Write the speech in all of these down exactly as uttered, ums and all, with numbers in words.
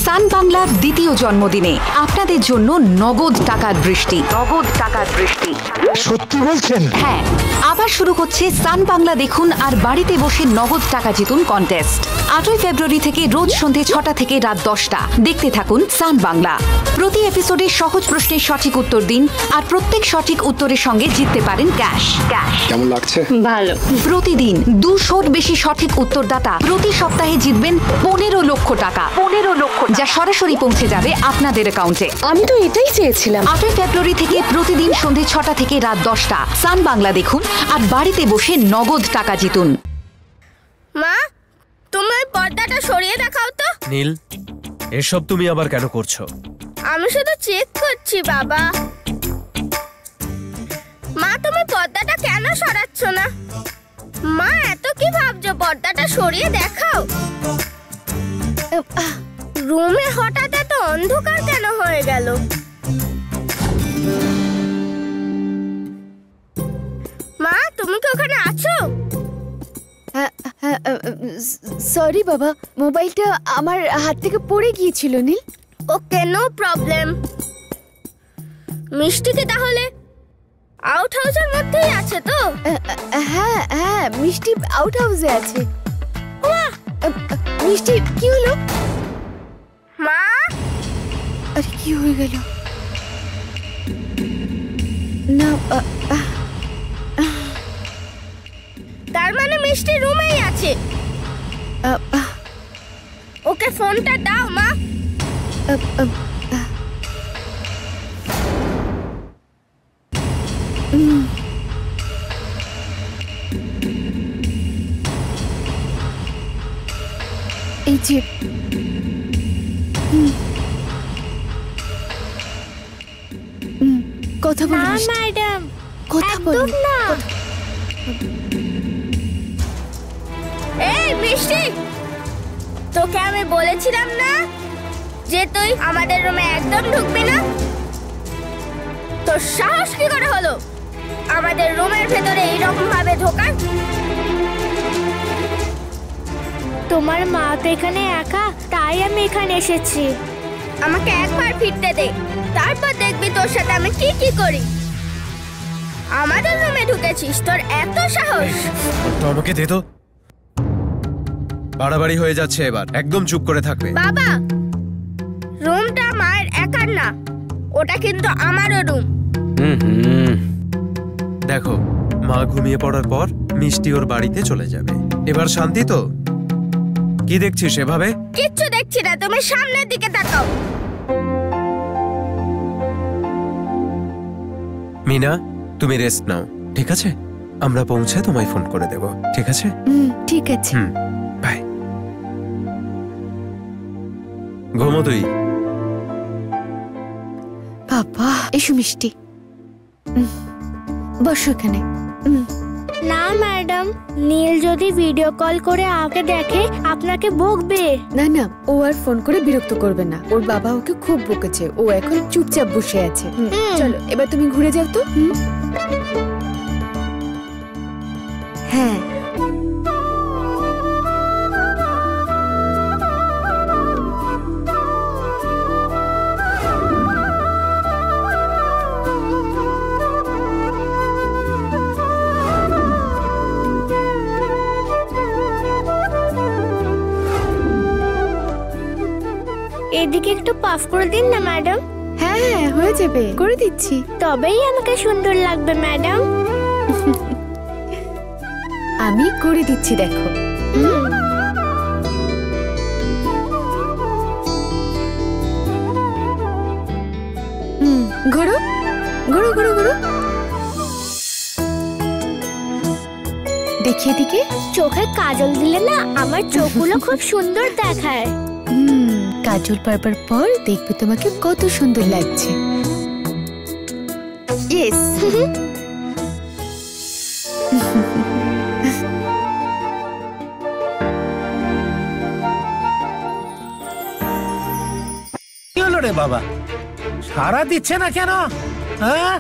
সান বাংলার দ্বিতীয় জন্মদিনে আপনাদের জন্য নগদ টাকার বৃষ্টি নগদ টাকার বৃষ্টি সত্যি বলছেন? হ্যাঁ, আবার শুরু হচ্ছে সান বাংলা দেখুন আর বাড়িতে বসে নগদ টাকা জিতুন কন্টেস্ট। আটই ফেব্রুয়ারি থেকে রোজ সন্ধে ছটা থেকে রাত দশটা দেখতে থাকুন সান বাংলা। প্রতি এপিসোডে সহজ প্রশ্নের সঠিক উত্তর দিন আর প্রত্যেক সঠিক উত্তরের সঙ্গে জিততে পারেন ক্যাশ। ক্যাশ কেমন লাগছে? ভালো। প্রতিদিন দুশোর বেশি সঠিক উত্তরদাতা প্রতি সপ্তাহে জিতবেন পনেরো লক্ষ টাকা। পনেরো লক্ষ যা সরাসরি পৌঁছে যাবে আপনাদের অ্যাকাউন্টে। আমি তো এটাই চেয়েছিলাম। আটই ফেব্রুয়ারি থেকে প্রতিদিন সন্ধে ছটা থেকে রাত দশটা সান বাংলা দেখুন আর বাড়িতে বসে নগদ টাকা জিতুন। মা, তুমি ওই পর্দাটা সরিয়ে দেখাও তো। নীল, এসব তুমি আবার কেন করছো? আমি শুধু চেক করছি বাবা। মা, তুমি পর্দাটা কেন সরাচ্ছ না? মা, এত কি ভাবছো? পর্দাটা সরিয়ে দেখাও। রুমে হঠাৎ এত অন্ধকার কেন হয়ে গেল? মা, তুমি কি ওখানে আছো? সরি বাবা, মোবাইলটা আমার হাত থেকে পড়ে গিয়েছিল নীল। ওকে, নো প্রবলেম। মিষ্টি কি তাহলে আউট হাউসের মধ্যেই আছে তো? হ্যাঁ হ্যাঁ, মিষ্টি আউট হাউসে আছে। মিষ্টি কি হলো? মা, আরে কি হয়ে গেল? না, তার মানে মিষ্টি রুমেই আছে। ওকে ফোনটা দাও মা। এই যে কথা বলো ম্যাডাম, কথা বলো না। এই মিষ্টি, তোকে আমি বলেছিলাম না যে তুই আমাদের রুমে একদম ঢুকবি না? তোর সাহস কি করে হলো আমাদের রুমের ভেতরে এইরকম ভাবে ঢোকার? তোমার মা তো এখানে একা, তাই আমি এখানে এসেছি। আমাকে একবার ফিরতে দে, তারপর দেখবি তোর সাথে আমি কি কি করি। আমাদের রুমে ঢুকেছিস, তোর এত সাহস? আমাকে দে তো। বাড়াবাড়ি হয়ে যাচ্ছে এবার, একদম চুপ করে থাকবে। বাবা, রুমটা মায়ের একার না, ওটা কিন্তু আমারও রুম। হুম হুম দেখো, মা ঘুমিয়ে পড়ার পর মিষ্টি ওর বাড়িতে চলে যাবে। এবার শান্তি তো? কি দেখছিস এভাবে? কিচ্ছু দেখছি না, তুমি সামনের দিকে তাকাও। মিনা, তুমি রেস্ট নাও, ঠিক আছে? আমরা পৌঁছে তোমায় ফোন করে দেব, ঠিক আছে? হুম, ঠিক আছে। হুম, বাই। ঘুমো তুই। বাবা, এসো মিষ্টি, বসো এখানে। না ম্যাডাম, নীল যদি ভিডিও কল করে আমাকে দেখে আপনাকে বকবে। না না, ও আর ফোন করে বিরক্ত করবে না। ওর বাবা ওকে খুব বকেছে, ও এখন চুপচাপ বসে আছে। চলো এবার তুমি ঘুরে যাও তো। হ্যাঁ, এদিকে একটু পাফ করে দিন না ম্যাডাম। হ্যাঁ হ্যাঁ, হয়ে যাবে, করে দিচ্ছি। তবেই আমাকে সুন্দর লাগবে ম্যাডাম। আমি করে দিচ্ছি, দেখো। হুম, ঘোরো ঘোরো ঘোরো ঘোরো, দেখিয়ে দিকে। চোখে কাজল দিলে না আমার চোখগুলো খুব সুন্দর দেখায়। হুম, কাজল পারবার পর দেখবে তোমাকে কত সুন্দর লাগছে। ইয়েস। কি হলো রে বাবা, সারা দিচ্ছে না কেন? হ্যাঁ,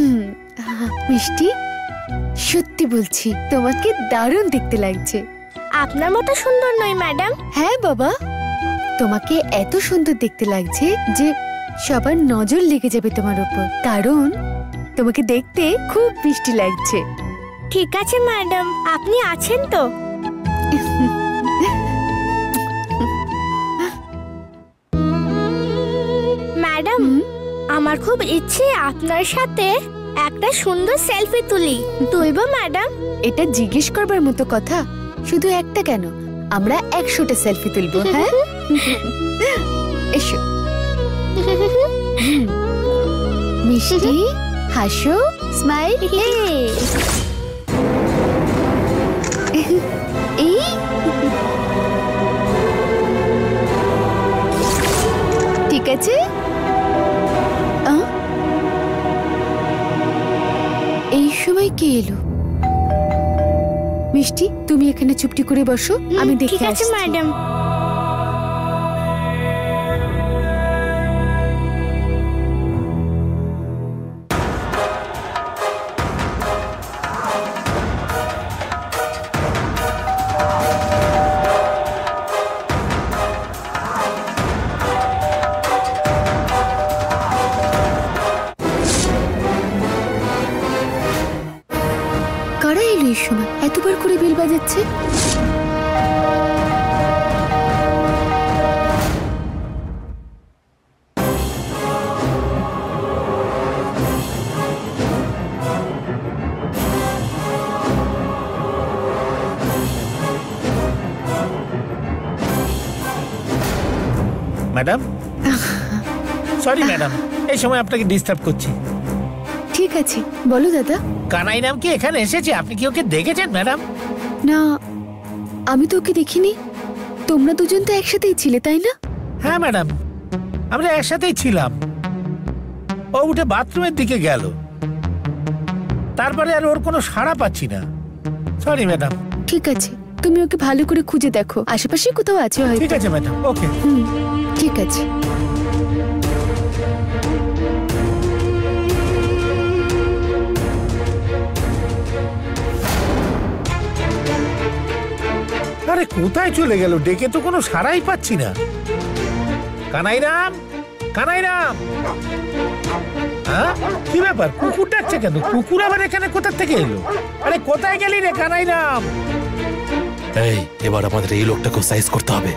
মিষ্টি, সত্যি বলছি তোমাকে দারুণ দেখতে লাগছে। আপনার মতো সুন্দর নই ম্যাডাম। হ্যাঁ বাবা, তোমাকে এত সুন্দর দেখতে লাগছে যে সবার নজর লেগে যাবে তোমার উপর, কারণ তোমাকে দেখতে খুব মিষ্টি লাগছে। ঠিক আছে ম্যাডাম, আপনি আছেন তো? ম্যাডাম, আমার খুব ইচ্ছে আপনার সাথে একটা সুন্দর সেলফি তুলি। তুলবো ম্যাডাম? এটা জিজ্ঞেস করবার মতো কথা? শুধু একটা কেন, আমরা একশোটা সেলফি তুলবো। হ্যাঁ, এসো। মিষ্টি হাসো, স্মাইল। এই ঠিক আছে। এই সময় কে এলো? মিষ্টি, তুমি এখানে চুপটি করে বসো, আমি দেখে আসছি। ঠিক আছে ম্যাডাম। কারা এলো এই সময়? এতবার করে বেল বাজাচ্ছে। ম্যাডাম, সরি ম্যাডাম, এই সময় আপনাকে ডিস্টার্ব করছি। ঠিক আছে, বলো দাদা। কানাই নাম কি এখানে এসেছে? আপনি কি ওকে দেখেছেন ম্যাডাম? না, আমি তো ওকে দেখিনি। তোমরা দুজন তো একসাথেই ছিলে, তাই না? হ্যাঁ ম্যাডাম, আমরা একসাথেই ছিলাম। ও উঠে বাথরুমের দিকে গেল, তারপরে আর ওর কোনো সাড়া পাচ্ছি না। Sorry madam. ঠিক আছে, তুমি ওকে ভালো করে খুঁজে দেখো, আশেপাশে কোথাও আছে হয়তো। ঠিক আছে ম্যাডাম, ওকে। হুম, ঠিক আছে। আরে কোথায় চলে গেল? ডেকে তো কোনো সাড়াই পাচ্ছি না। কানাইরাম, কানাইরাম, হ্যাঁ কি ব্যাপার? কুকুর ডাকছে কেন? কুকুর আবার এখানে কোথা থেকে এলো? আরে কোথায় গেলি রে কানাইরাম? এই, এবার আমাদের এই লোকটাকে সাইজ করতে হবে।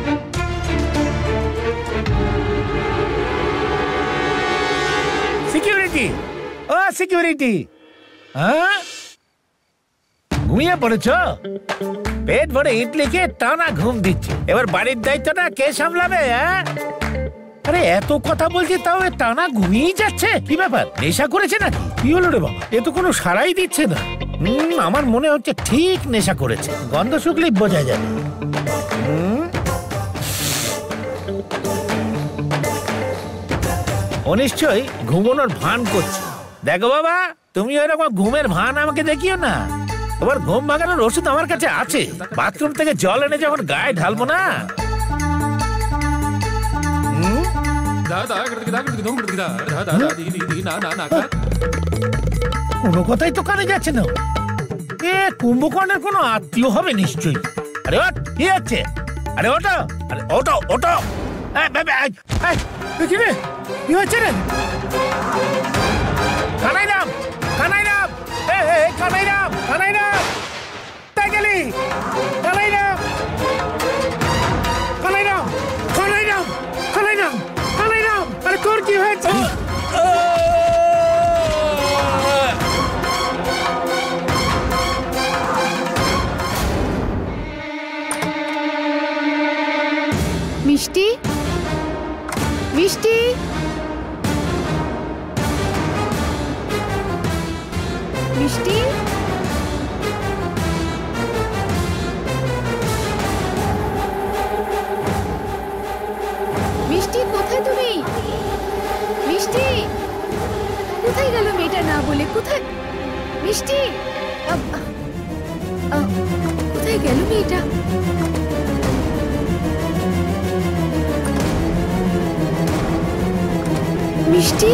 সিকিউরিটি, ও সিকিউরিটি, হ্যাঁ ঘুমিয়ে পড়েছ? পেট ভরে ইডলি খেয়ে টানা ঘুম দিচ্ছে। এবার বাড়ির দায়িত্বটা কে সামলাবে? হ্যাঁ, আরে এত কথা বলছি তাও টানা ঘুমিয়েই যাচ্ছে। কি ব্যাপার, নেশা করেছে নাকি? কি হলো রে বাবা? এ তো কোনো সাড়াই দিচ্ছে না। হুম, আমার মনে হচ্ছে ঠিক নেশা করেছে। গন্ধ শুকলেই বোঝা যাবে। হুম, ও নিশ্চয়ই ঘুমানোর ভান করছে। দেখো বাবা, তুমি ওইরকম ঘুমের ভান আমাকে দেখিও না। তোমার ঘুম ভাঙানোর ওষুধ আমার কাছে আছে। বাথরুম থেকে জল এনে যখন গায়ে ঢালবো না, কোনো কথাই তো কানে যাচ্ছে না। এ কুম্ভকর্ণের কোনো আত্মীয় হবে নিশ্চয়ই। আরে ওট, কি হচ্ছে? আরে ওটো, আরে ওটো ওটো, কি হচ্ছে রে? কানাইরাম, কানাইরাম, কানাইরাম, কানাইরাম, কোথায় গেলি? কানাইরাম, কানাইরাম, কানাইরাম, কানাইরাম, কানাইরাম, আরে তোর কি হয়েছে? মিষ্টি, মিষ্টি, মিষ্টি, মিষ্টি, কোথায় তুমি? মিষ্টি, কোথায় গেল মেয়েটা না বলে? কোথায় মিষ্টি? আ- আ- কোথায় গেল মেয়েটা? মিষ্টি,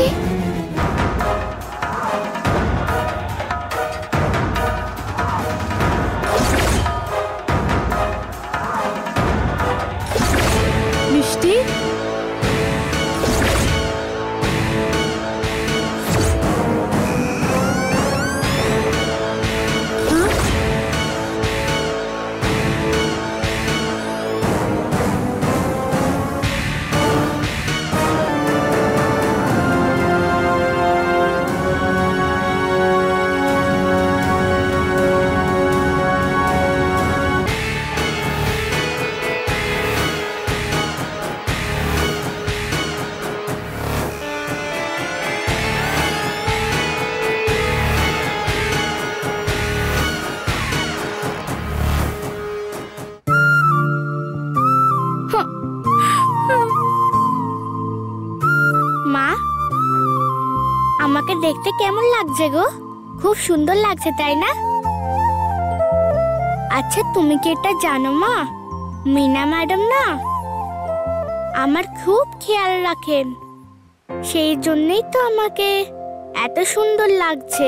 দেখতে কেমন লাগছে গো? খুব সুন্দর লাগছে তাই না? আচ্ছা তুমি কি এটা জানো মা, মিনা ম্যাডাম না আমার খুব খেয়াল রাখেন, সেই জন্যই তো আমাকে এত সুন্দর লাগছে।